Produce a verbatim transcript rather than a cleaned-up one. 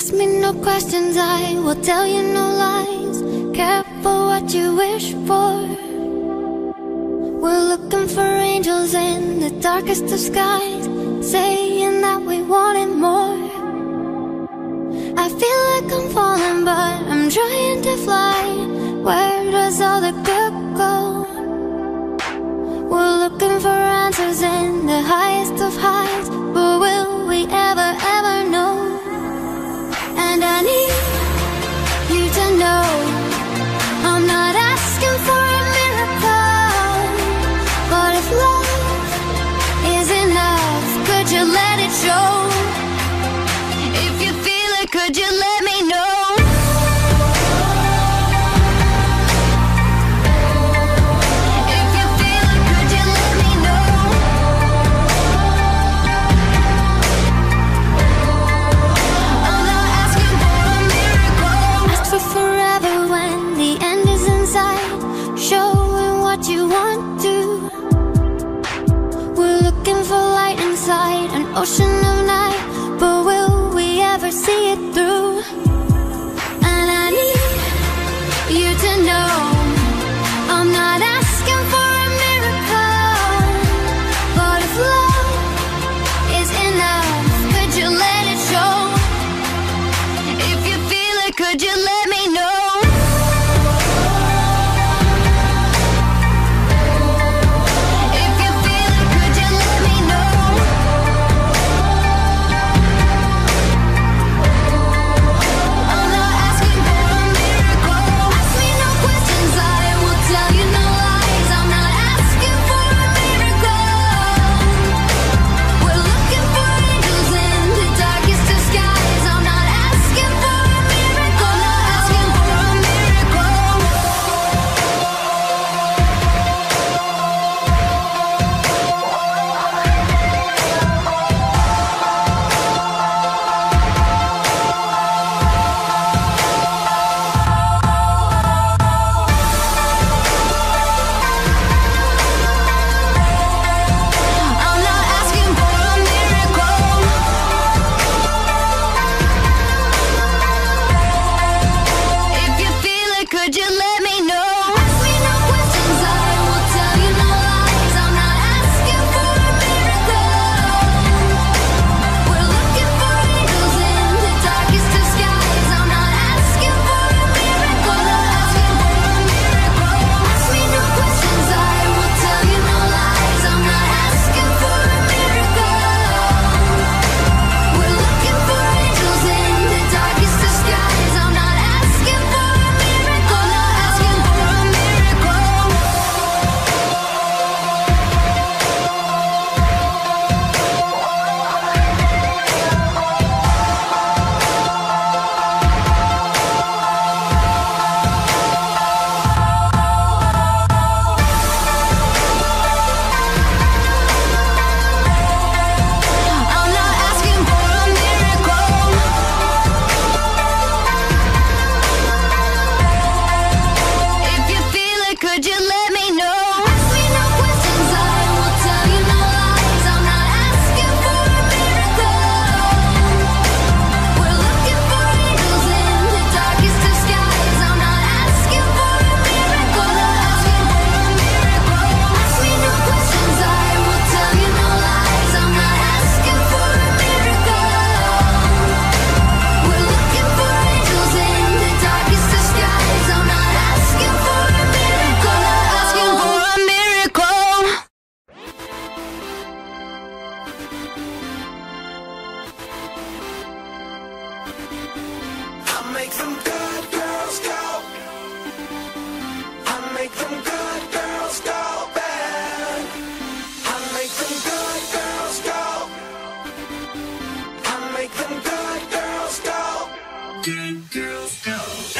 Ask me no questions, I will tell you no lies. Careful what you wish for. We're looking for angels in the darkest of skies, saying that we wanted more. I feel like I'm falling, but I'm trying to fly. Where does all the good go? We're looking for answers in the highest of highs, but will we ever, ever know? And I need you to know I'm not asking for a miracle, but if love is enough, could you let it show? If you feel it, could you let me know? You want to. We're looking for light inside an ocean of night, but will we ever see it through? And I need you to know I'm not asking for a miracle, but if love is enough, could you let it show? If you feel it, could you let me know? Make them good girls go. I make them good girls go bad. I make them good girls go. I make them good girls go. Good girls go.